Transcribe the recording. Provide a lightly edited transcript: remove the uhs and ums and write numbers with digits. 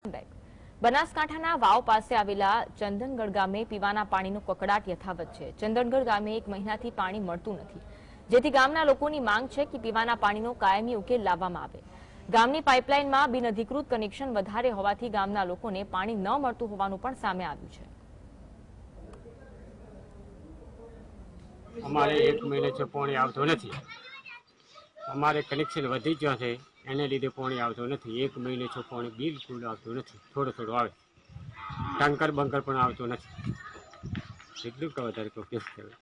બનાસકાંઠાના વાવ પાસે આવેલા ચંદનગઢ ગામે પીવાના પાણીનો કકડાટ યથાવત છે। ચંદનગઢ ગામે 1 મહિનાથી પાણી મળતું નથી, જેથી ગામના લોકોની માંગ છે કે પીવાના પાણીનો કાયમી ઉકેલ લાવવામાં આવે। ગામની પાઇપલાઇનમાં બિનઅધિકૃત કનેક્શન વધારે હોવાથી ગામના લોકોને પાણી ન મળતું હોવાનું પણ સામે આવ્યું છે। અમારે 1 મહિનાથી પાણી આવતું નથી। અમારે કનેક્શન વધી ગયું છે, એને લીધે પાણી આવતું નથી। 1 મહિનાથી પાણી બિલકુલ આવતું નથી, થોડું આવે। ટંકર બંકર પણ આવતું નથી। એટલું કે વધારે કોઈ